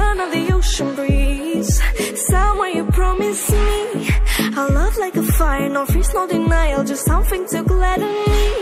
sound of the ocean breeze. Somewhere you promised me I'll love like a fire, no freeze, no denial, just something to gladden me.